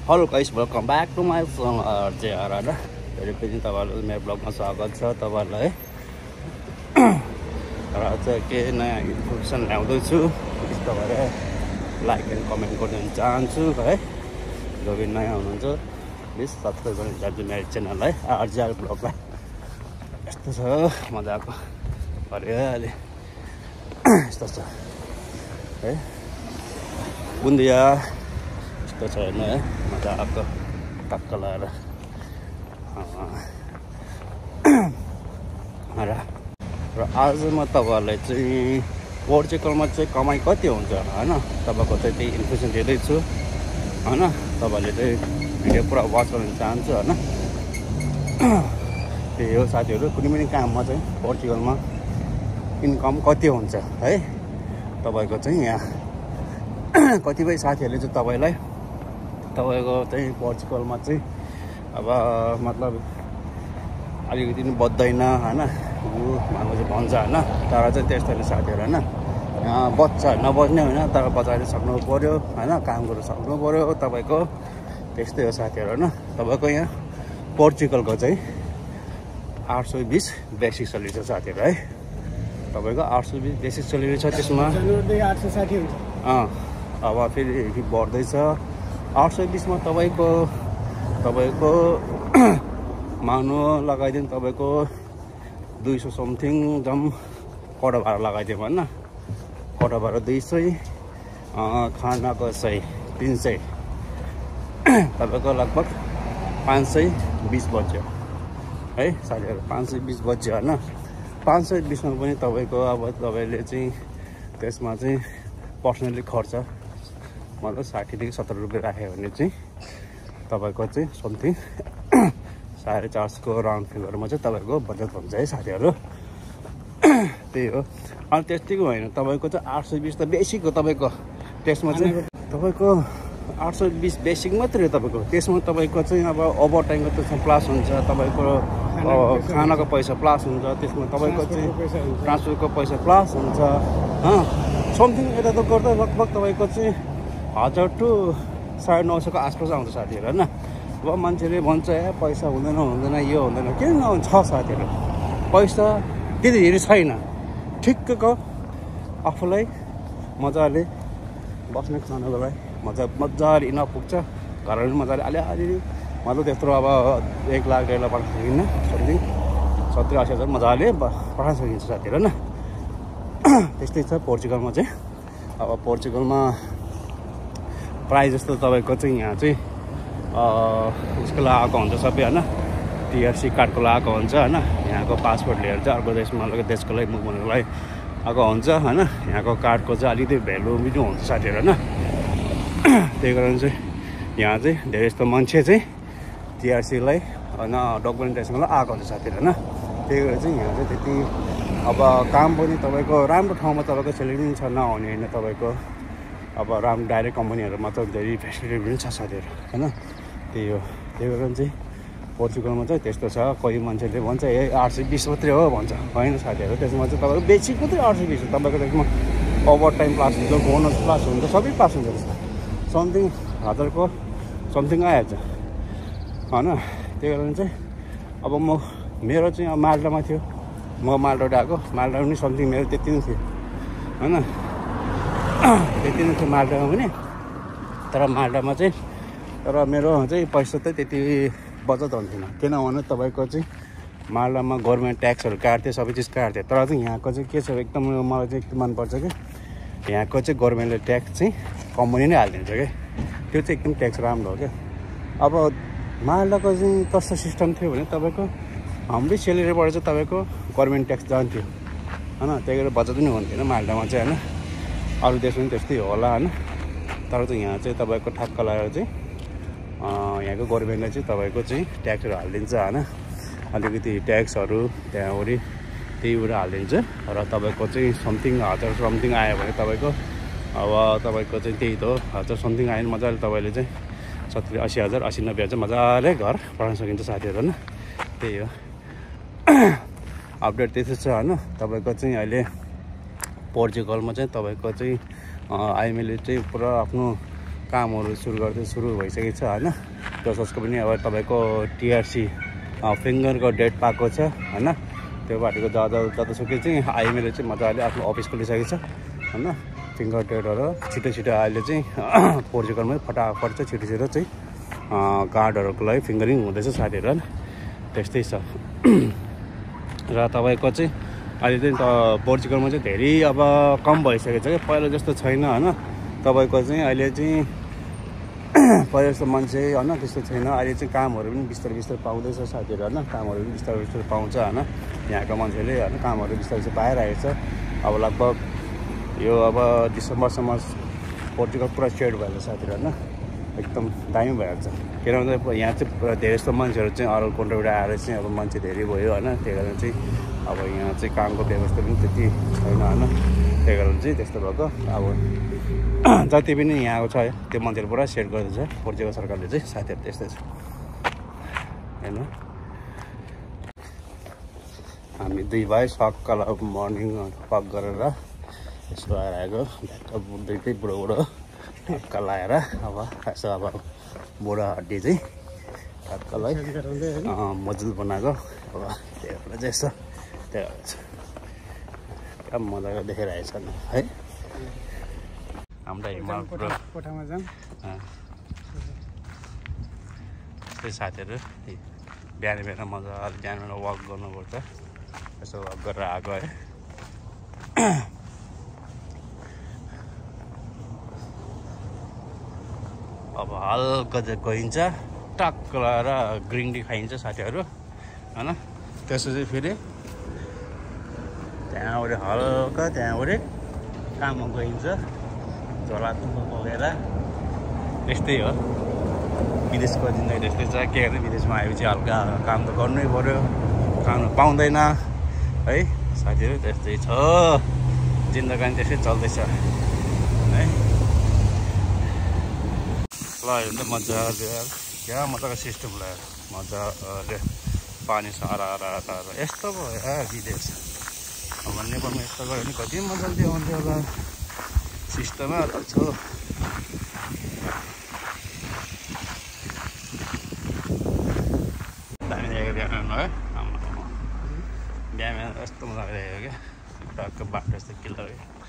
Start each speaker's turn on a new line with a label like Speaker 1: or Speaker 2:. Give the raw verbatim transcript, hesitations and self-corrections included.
Speaker 1: Hello guys, welcome back to my J R R फेरि पनि तपाईँहरूलाई मेरो ब्लगमा स्वागत छ तपाईँहरूलाई र चाहिँ के नयाँ इन्फर्मेसन ल्याउँदैछु तपाईँले लाइक एन्ड कमेन्ट गरिदिन चाहन्छु है। जो पनि नयाँ हुनुहुन्छ प्लिज सब्सक्राइब गर्न चाहन्छु मेरो च्यानललाई आरजिआर ब्लगलाई। यस्तो छ मजाको हरियाली यस्तो छ है बुन्दिया यस्तो छ हेर्नु है मजाको टक्क लगाएर र र आज म तपाईँहरूलाई चाहिँ पोर्चुगलमा चाहिँ कमाइ कति हुन्छ होइन तपाईँको चाहिँ त्यही इन्फर्मेसन दिँदैछु होइन। तपाईँहरूले चाहिँ भिडियो पुरा वाच गर्न चाहन्छु होइन। त्यही हो साथीहरू, कुनै पनि काममा चाहिँ पोर्चुगलमा इन्कम कति हुन्छ है तपाईँको चाहिँ यहाँ कतिपय साथीहरूले चाहिँ तपाईँलाई तपाईँको चाहिँ पोर्चुगलमा चाहिँ अब मतलब अलिकति पनि बज्दैन होइन उहाँको चाहिँ भन्छ होइन। तर चाहिँ त्यस्तो होइन साथीहरू होइन, बच्चा नबज्ने होइन तर बचाएर सक्नु पऱ्यो होइन, काम गर्नु सक्नु पऱ्यो तपाईँको। त्यस्तै हो साथीहरू होइन। तपाईँको यहाँ पोर्चुगलको चाहिँ आठ सय बिस बेसिक सैलेरी छ साथीहरू है। तपाईँको आठ सय बिस बेसिक सैलेरी छ, त्यसमा
Speaker 2: आठ सय साठी हुन्छ।
Speaker 1: अँ अब फेरि बढ्दैछ। आठ सय बिसमा तपाईँको तपाईँको मानु लगाइदिनु तपाईँको दुई सय समथिङ जम कडा भाडा लगाइदियो होइन। कडा भाडा दुई सय, खानाको सय तिन सय, तपाईँको लगभग पाँच सय बिस बज्यो है साथीहरू। पाँच सय बिस बज्यो होइन। पाँच सय बिसमा पनि तपाईँको अब तपाईँले चाहिँ त्यसमा चाहिँ पर्सनली खर्च मतलब साठीदेखि सत्तर रुपियाँ राख्यो भने चाहिँ तपाईँको चाहिँ समथिङ साढे चार सयको राउन्ड फिगरमा चाहिँ तपाईँको बजेट हुन्छ है साथीहरू। त्यही हो। अनि त्यतिको होइन, तपाईँको चाहिँ आठ सय बिस त बेसिक हो तपाईँको। त्यसमा चाहिँ तपाईँको आठ सय बिस बेसिक मात्रै हो तपाईँको। त्यसमा तपाईँको चाहिँ अब ओभर टाइमको त्यसमा प्लस हुन्छ, तपाईँको खानाको पैसा प्लस हुन्छ, त्यसमा तपाईँको चाहिँ ट्रान्सपोर्टको पैसा प्लस हुन्छ समथिङ यता त गर्दा लगभग तपाईँको चाहिँ हजार टु साढे नौ सयको आसपास आउँछ साथीहरू होइन। अब मान्छेले भन्छ ए पैसा हुँदैन हुँदैन यो हुँदैन, किन नहुन्छ साथीहरू। पैसा त्यति धेरै छैन, ठिक्कको आफूलाई मजाले बस्ने खानको लागि मजा मजाले इनफ पुग्छ। घरहरू मजाले अलिअलि मतलब त्यत्रो अब एक लाख डेढ लाख पठाउन सकिन्न, समथिङ सत्तरी असी हजार मजाले पठाउन सकिन्छ साथीहरू होइन। त्यस्तै छ पोर्चुगलमा चाहिँ। अब पोर्चुगलमा प्रायः जस्तो तपाईँको चाहिँ यहाँ चाहिँ उसको लगाएको हुन्छ सबै होइन। टिआरसी कार्डको लगाएको हुन्छ होइन। यहाँको पासपोर्ट लिएर चाहिँ अर्को देशमा देशको लागि मुभ गर्नुको लागि आएको हुन्छ होइन। यहाँको कार्डको चाहिँ अलिकति भ्यालु पनि हुन्छ साथीहरू होइन। त्यही कारण चाहिँ यहाँ चाहिँ धेरै जस्तो मान्छे चाहिँ टिआरसीलाई होइन डकुमेन्टेसनको लागि आएको हुन्छ साथीहरू होइन। त्यही भएर चाहिँ यहाँ चाहिँ त्यति अब काम पनि तपाईँको राम्रो ठाउँमा तपाईँको सेलेरी पनि छ, नहुने होइन तपाईँको अब राम्रो डाइरेक्ट कम्पनीहरूमा त धेरै फेसिलिटी पनि छ साथीहरू होइन। त्यही हो। त्यही कारण चाहिँ पोर्चुगलमा चाहिँ त्यस्तो छ। कोही मान्छेले भन्छ ए आठ सय बिस मात्रै हो भन्छ, होइन साथीहरू। त्यसमा चाहिँ तपाईँको बेसिक मात्रै आठ सय बिस हो। तपाईँको त्यसमा ओभर टाइम प्लस हुन्छ, बोनस प्लस हुन्छ, सबै प्लस हुन्छ समथिङ हजारको समथिङ आइहाल्छ होइन। त्यही कारण चाहिँ अब म मेरो चाहिँ अब मालडामा थियो, म मालडा आएको। मालडा पनि समथिङ मेरो त्यति नै थियो होइन, त्यति नै थियो मालडामा पनि। तर मालडामा चाहिँ तर मेरो चाहिँ पैसा त त्यति बचत हुन्थेन, किनभने तपाईँको चाहिँ मालडामा गभर्मेन्ट ट्याक्सहरू काट्थ्यो, सबै चिज काट्थ्यो। तर चाहिँ यहाँको चाहिँ के छ एकदम मलाई चाहिँ एकदम मनपर्छ कि यहाँको चाहिँ गभर्मेन्टले ट्याक्स चाहिँ कम्पनी नै हालिदिन्छ क्या। त्यो चाहिँ एकदम ट्याक्स राम्रो हो क्या। अब मालडाको चाहिँ कस्तो सिस्टम थियो भने तपाईँको हाम्रै सेलेरीबाट चाहिँ तपाईँको गभर्मेन्ट ट्याक्स जान्थ्यो होइन। त्यही गरेर बचत पनि हुन्थेन मालडामा चाहिँ होइन। अरू देशमा पनि त्यस्तै होला होइन। तर चाहिँ यहाँ चाहिँ तपाईँको ठक्क लगाएर चाहिँ यहाँको गभर्मेन्टले चाहिँ तपाईँको चाहिँ ट्याक्सहरू हालिदिन्छ होइन। अलिकति ट्याक्सहरू त्यहाँबाट त्यहीबाट हालिदिन्छ र तपाईँको चाहिँ समथिङ हजार समथिङ आयो भने तपाईँको अब तपाईँको चाहिँ त्यही त हो हजार समथिङ आयो भने मजाले तपाईँले चाहिँ सत्तरी असी हजार असी नब्बे हजार मजाले घर पठाउन सकिन्छ साथीहरू होइन। त्यही हो अपडेट त्यस्तो छ होइन। तपाईँको चाहिँ अहिले पोर्चुगलमा चाहिँ तपाईँको चाहिँ आइएमएलले चाहिँ पुरा आफ्नो कामहरू सुरु गर्दै सुरु भइसकेको छ होइन। जसको पनि अब तपाईँको टिआरसी फिङ्गरको डेट पाएको छ होइन। त्यो पार्टीको जता जतासुकै चाहिँ आइएमएले चाहिँ मजाले आफ्नो अफिस खोलिसकेको छ होइन। फिङ्गर डेटहरू छिटो छिटो अहिले चाहिँ पोर्चुगलमै फटाफट चाहिँ छिटो छिटो चाहिँ कार्डहरूको लागि फिङ्गरिङ हुँदैछ साथीहरू होइन। त्यस्तै छ र तपाईँको चाहिँ अहिले चाहिँ त पोर्चुगलमा चाहिँ धेरै अब कम भइसकेको छ क्या, पहिला जस्तो छैन होइन। तपाईँको चाहिँ अहिले चाहिँ पहिला जस्तो मान्छे होइन त्यस्तो छैन। अहिले चाहिँ कामहरू पनि बिस्तारै बिस्तारै पाउँदैछ साथीहरू होइन। कामहरू पनि बिस्तारै बिस्तारै पाउँछ होइन। यहाँको मान्छेले होइन कामहरू बिस्तारै बिस्तारै पाइरहेको छ। अब लगभग यो अब डिसेम्बरसम्म पोर्चुगल पुरा सेट भएर साथीहरू होइन, एकदम दामी भइहाल्छ। किनभने यहाँ चाहिँ धेरै जस्तो मान्छेहरू चाहिँ अरू कन्ट्रीबाट आएर चाहिँ अब मान्छे धेरै भयो होइन। त्यही कारण चाहिँ अब यहाँ चाहिँ कामको व्यवस्था पनि त्यति छैन होइन। त्यही कारण चाहिँ त्यस्तो भएको अब जति पनि यहाँको छ त्यो मान्छेहरू पुरा सेट गर्दैछ पोर्चुगल सरकारले चाहिँ साथीहरू। त्यस्तै छ होइन। हामी दुई भाइ सक्कल अब मर्निङ वाक गरेर यसो आएर आएको दुइटै बुढो बुढो ढक्का लगाएर अब यसो अब बुढो हड्डी चाहिँ ढक्कालाई मजबुत बनाएको अब त्यही भएर चाहिँ यसो त्यही भएर चाहिँ क्या मजाको देखाइरहेछ है। हाम्रो हिमाल
Speaker 2: कोठामा जाऊँ
Speaker 1: त्यस्तै साथीहरू बिहान बिहान मजाले बिहान बिहान वाक गर्नुपर्छ। यसो वाक गरेर आएको है। अब हल्का चाहिँ गइन्छ टक्क लगाएर ग्रिन टी खाइन्छ साथीहरू होइन। त्यसपछि फेरि त्यहाँबाट हल्का त्यहाँबाट काममा गइन्छ झोला तुङ्गो बोकेर। त्यस्तै हो विदेशको जिन्दगी त्यस्तै छ। के गर्नु विदेशमा आएपछि हल्का काम त गर्नै पऱ्यो, काम पाउँदैन है साथीहरू। त्यस्तै छ जिन्दगानी, त्यस्तै चल्दैछ है। ल यो त मजाले क्या मजाको सिस्टम लगाएर मजाले पानी सारा सारा यस्तो भयो विदेश। अब नेपालमा यस्तो गऱ्यो भने कति मजाले आउँथ्यो होला, सिस्टमै अलग छ। दामी देखेको बिहान है बिहान बिहान यस्तो मजाले देखेको क्या टक्क बाटो यस्तो किल्लो